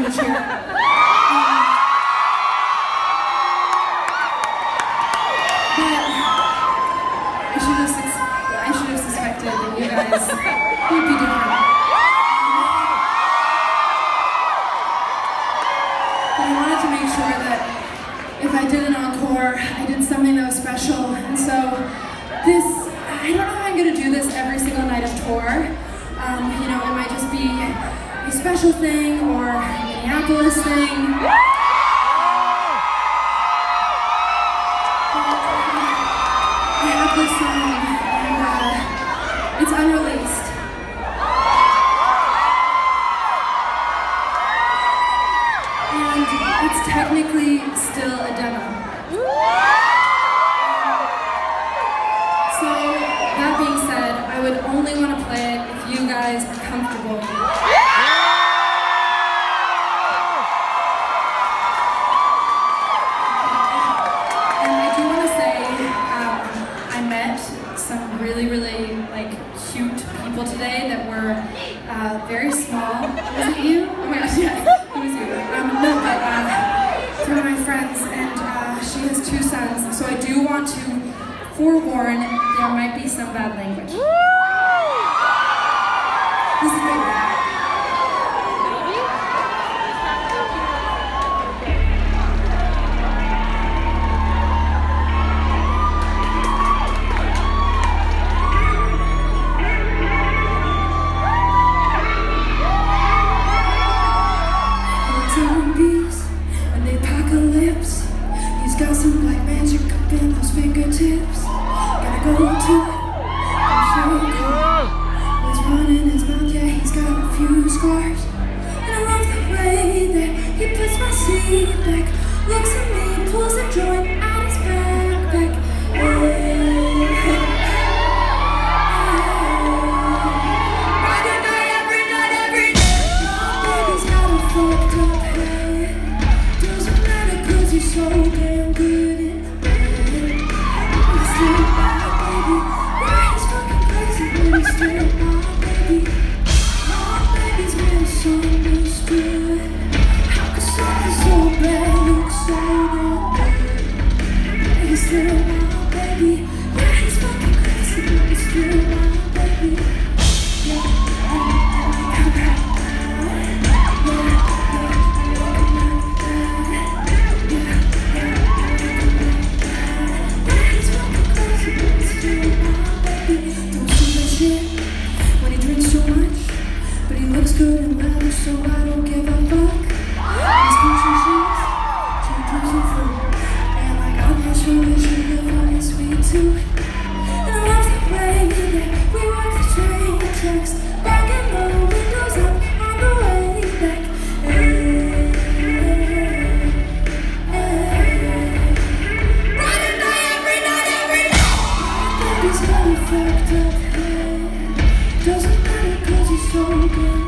language here. But I should have suspected that you guys would be different. But I wanted to make sure that if I did an encore, I did something that was special. And so I don't know how I'm going to do this every single night of tour. You know, it might just be a special thing or a Minneapolis thing. I have this song, and it's unreleased. And it's technically still a demo. So, that being said, I would only want to play it if you guys are comfortable. And I do want to say, I met some really cute people today that were very small. Was it you? Oh my gosh, yes, it was you. No, but they're my friends, and she has 2 sons, so I do want to forewarn, there might be some bad language. This is baby. Zombies and the apocalypse. He's got some black magic up in those fingertips. Gotta go to it, I'm sure there's one in his mouth, yeah, he's got a few scars. And I love the way that he puts my seat back, looks at me, pulls a joint out his backpack. Every night, every day. My baby's got a fucked up head. Doesn't matter 'cause he's so damn good in bed. He's still my baby. Yeah, he's fucking crazy, but he's still my baby. My baby's misunderstood. How could something so bad look so damn good? He's still my baby. Yeah, he's fucking crazy, but he's still my baby. Yeah, come back. When he drinks too much, but he looks good and lavish, so I don't give a fuck. He's pushing shoes, shampoos and fruit, and like I'm not sure that you live on his sweet too. And I love the way that we work the train tracks, banging the windows up on the way back. Bright night, every night, every night. My baby's got a fucked up head. Doesn't matter 'cause he's so good.